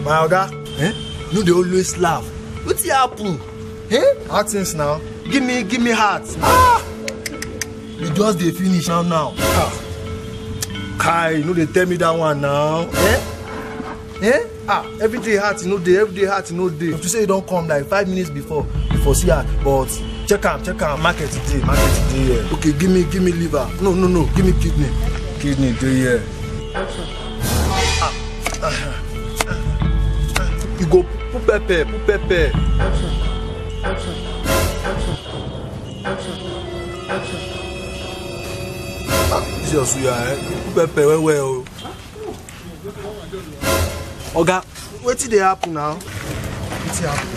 My oga, no dey always laugh. Wetin happen? How things now? Give me heart. You just dey finish now. Kai, no dey tell me that one now. Every day heart no dey, every day heart no dey. If you say you don't come like 5 minutes before see her, but check am, market today, yeah. Okay, give me liver. No, give me kidney. Kidney dey here. You go put pepper. This is suya, put pepper well. Oga, wetin dey happen now? Wetin happen?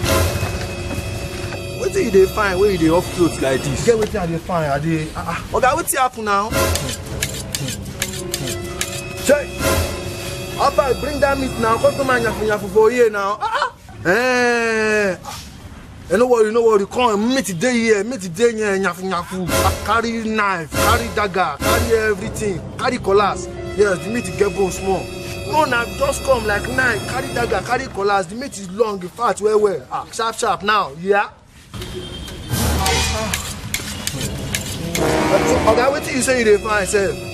Wetin you dey find when you dey off clothes like this? Get wetin I dey find, I dey. Oga, wetin happen now? Check. After I bring that meat now, customer nyafu for here now. No worry, come meat dey here, nyafu. Carry knife, carry dagger, carry everything, carry cutlass. Yes, the meat get bone small. No, now just come like knife, carry dagger, carry cutlass. The meat is long, fat, well. Sharp now, yeah. Okay, wetin you say you dey find, sir?